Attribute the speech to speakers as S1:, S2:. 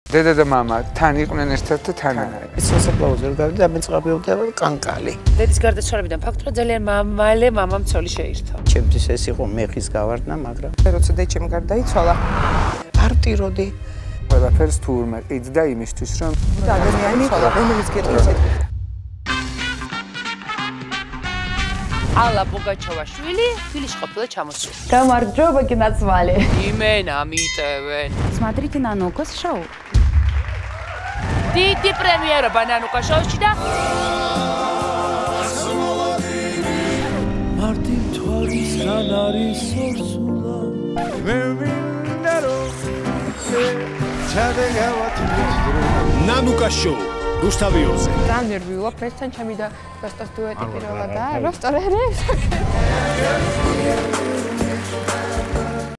S1: დედა და მამა თან იყვნენ ერთად და თან არიან.
S2: ის სასაფლაოზე რომ გავიდა დამეწყობილდა კანკალი.
S3: დედის გარდაცვალებიდან ფაქტურად ძალიან მალე მამამ ცოლი შეირთო.
S2: ჩემთვის ეს იყო მეხის გავარდნა, მაგრამ
S4: როცა დეჩემ გარდაიცვალა,
S2: არტიროდი.
S1: ყველაფერს თურმე ყიდდა იმისთვის, რომ
S4: ადამიანი რომელიც გეტყვის ეთქვა.
S3: ალა პუგაჩოვაშვილი თბილისში ყოფილა ჩამოსული.
S5: გამარჯობა გინაცვალე.
S3: იმენა მიტევენ.
S5: Смотрите на Нукас шоу.
S3: დიდი პრემიერა ნანუკა შოუში და
S6: მარტივ თვალისგან არის ორსულა მე მინდა რომ ნანუკა შოუ რუსთავი ორზე
S4: რა ნერვი ვაქვს ერთთან ჩემი და როსტოს დუეტი პირველად და როსტორერე